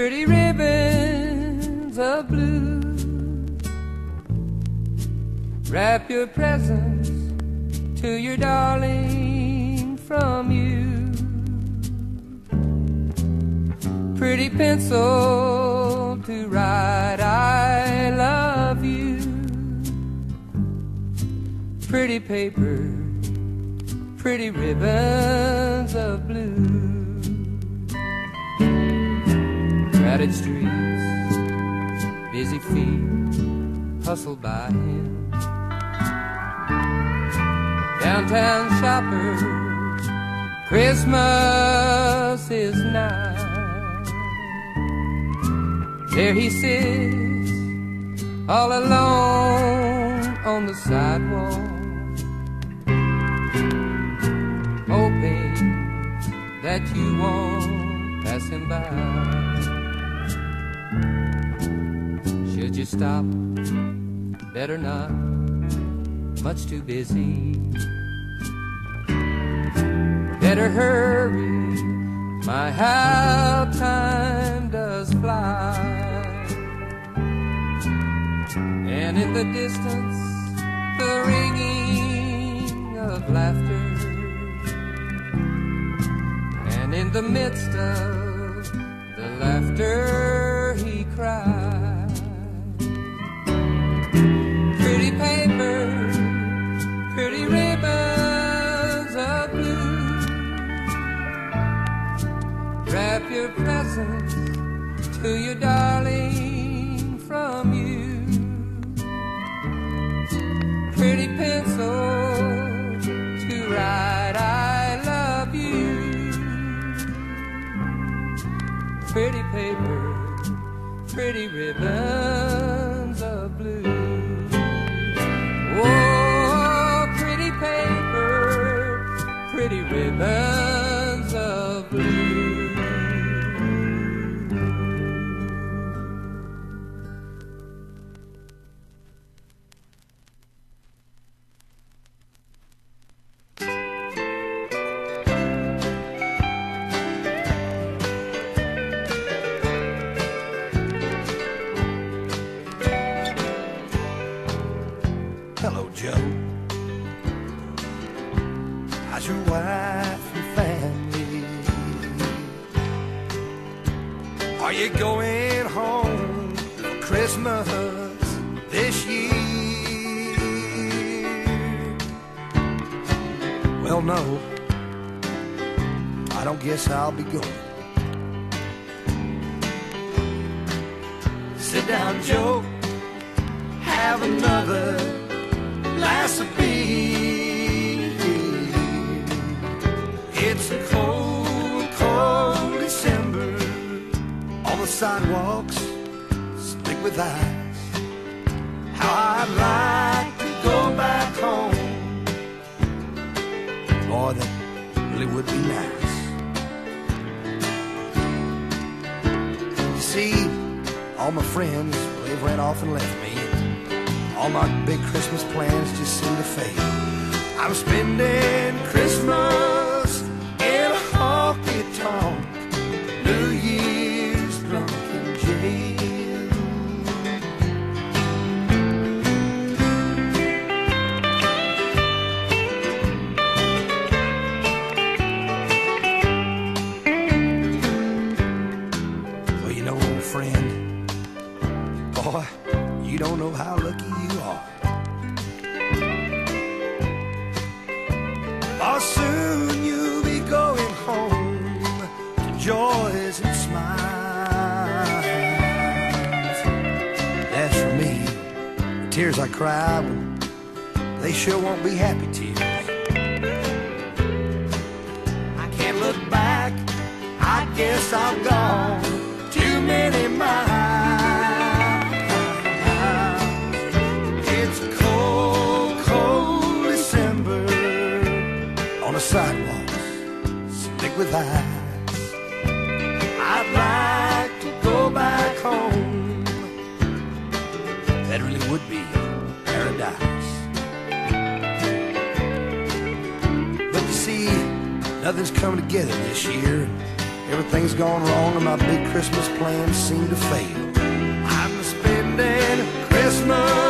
pretty ribbons of blue. Wrap your presents to your darling from you. Pretty pencil to write I love you. Pretty paper, pretty ribbons of blue. Crowded streets, busy feet, hustled by him. Downtown shoppers, Christmas is nigh. There he sits, all alone on the sidewalk, hoping that you won't pass him by. Should you stop? Better not, much too busy. Better hurry, my how time does fly. And in the distance, the ringing of laughter. And in the midst of the laughter, he cried. Pretty paper, pretty ribbons of blue. Wrap your presents to your darling from you. Pretty pencil to write I love you. Pretty paper, pretty ribbons of blue. Oh, pretty paper, pretty ribbons of blue. Hello, Joe. How's your wife and family? Are you going home for Christmas this year? Well, no, I don't guess I'll be going. Sit down, Joe, have another glass of beer. It's a cold, cold December. All the sidewalks slick with ice. How I'd like to go back home. Boy, that really would be nice. You see, all my friends, they've ran off and left me. All my big Christmas plans just seem to fade. I'm spending Christmas in a honky-tonk, New Year's drunk in jail. Well, you know, old friend, boy, you don't know how lucky you are. Oh, soon you'll be going home to joys and smiles. As for me, the tears I cry, well, they sure won't be happy tears. I can't look back, I guess I've gone too many miles. Sidewalks slick with ice. I'd like to go back home. That really would be paradise. But you see, nothing's coming together this year. Everything's gone wrong and my big Christmas plans seem to fail. I'm spending Christmas